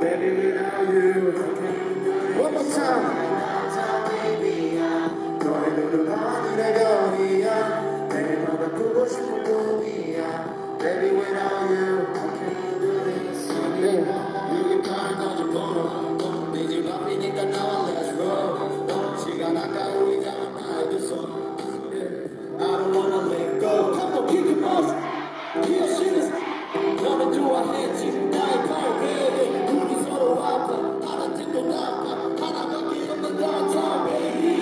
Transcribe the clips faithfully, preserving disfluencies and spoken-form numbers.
Baby, without you, I can't do it. One more time. 너의 눈은 내 별이야. 매일마다 보고 싶은 꿈이야. Baby, without you, I can't do this anymore. You can find on your phone. 내 집 앞이니까 나와 let's roll. 시간 아까우니까 나의 손. I don't wanna let go. Come on, kick it off. Kill shit. 너는 좋아했지. 나의 발 baby. 우리 서로 아파. 하나 팀도 나빠. 하나밖에 없는 downtown baby.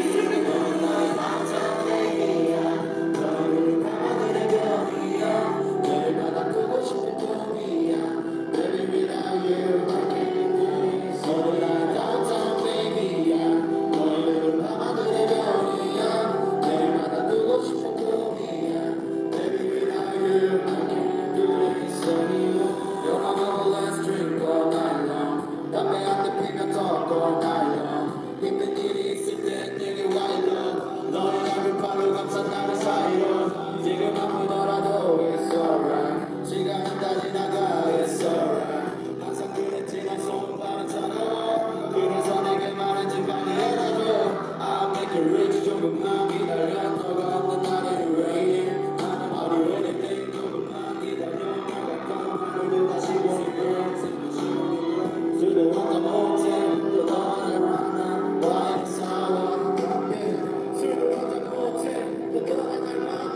지금 아프더라도 it's alright. 시간은 다 지나가 it's alright. 항상 그랬지 난 소문 바랐잖아. 그래서 내게 말했지 빨리 해라줘. I'll make you rich. 조금만 기다려. 너가 없는 날에는 rain. I'll do anything. 조금만 기다려. 너가 가면 하루도 다시 보니 burn. 술도 한잔 못해. 또 너를 만나. 와인 사와. 술도 한잔 못해. 또 너를 만나.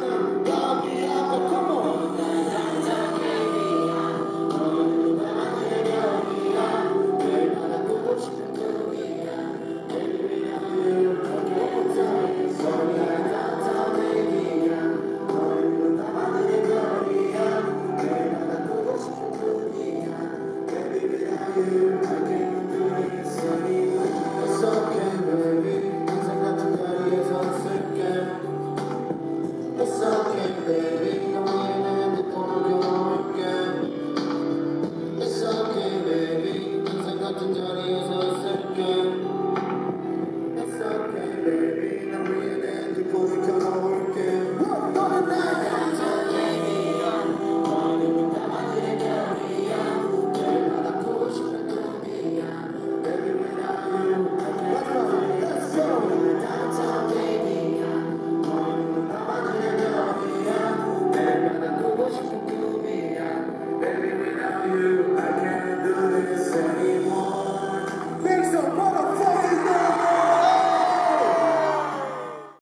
It's okay, baby.